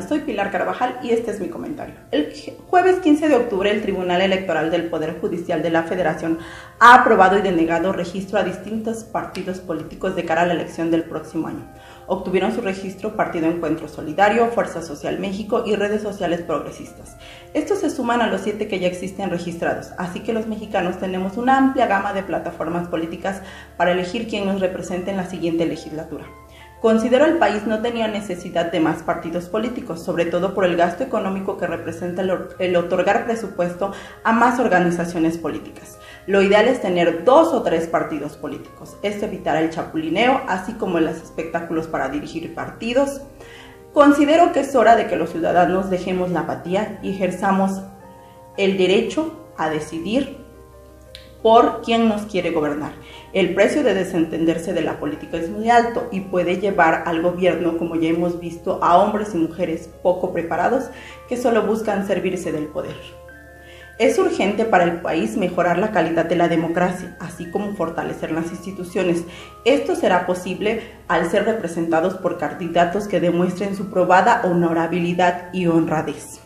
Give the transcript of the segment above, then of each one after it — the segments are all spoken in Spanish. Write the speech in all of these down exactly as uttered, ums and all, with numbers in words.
tardes, soy Pilar Carvajal y este es mi comentario. El jueves quince de octubre el Tribunal Electoral del Poder Judicial de la Federación ha aprobado y denegado registro a distintos partidos políticos de cara a la elección del próximo año. Obtuvieron su registro Partido Encuentro Solidario, Fuerza Social México y redes sociales progresistas. Estos se suman a los siete que ya existen registrados, así que los mexicanos tenemos una amplia gama de plataformas políticas para elegir quién nos represente en la siguiente legislatura. Considero el país no tenía necesidad de más partidos políticos, sobre todo por el gasto económico que representa el otorgar presupuesto a más organizaciones políticas. Lo ideal es tener dos o tres partidos políticos. Esto evitará el chapulineo, así como los espectáculos para dirigir partidos. Considero que es hora de que los ciudadanos dejemos la apatía y ejerzamos el derecho a decidir por quién nos quiere gobernar. El precio de desentenderse de la política es muy alto y puede llevar al gobierno, como ya hemos visto, a hombres y mujeres poco preparados que solo buscan servirse del poder. Es urgente para el país mejorar la calidad de la democracia, así como fortalecer las instituciones. Esto será posible al ser representados por candidatos que demuestren su probada honorabilidad y honradez.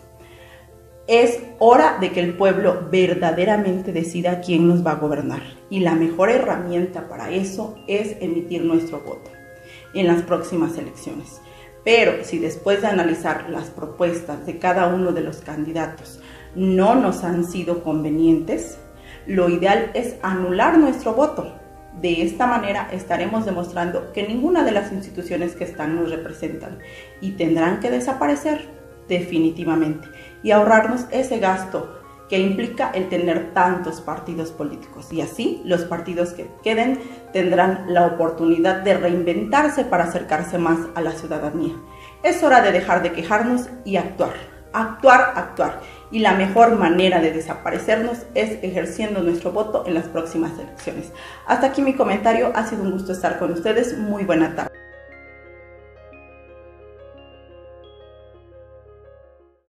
Es hora de que el pueblo verdaderamente decida quién nos va a gobernar y la mejor herramienta para eso es emitir nuestro voto en las próximas elecciones. Pero si después de analizar las propuestas de cada uno de los candidatos no nos han sido convenientes, lo ideal es anular nuestro voto. De esta manera estaremos demostrando que ninguna de las instituciones que están nos representan y tendrán que desaparecer definitivamente y ahorrarnos ese gasto que implica el tener tantos partidos políticos, y así los partidos que queden tendrán la oportunidad de reinventarse para acercarse más a la ciudadanía. Es hora de dejar de quejarnos y actuar, actuar, actuar, y la mejor manera de desaparecernos es ejerciendo nuestro voto en las próximas elecciones. Hasta aquí mi comentario, ha sido un gusto estar con ustedes, muy buena tarde.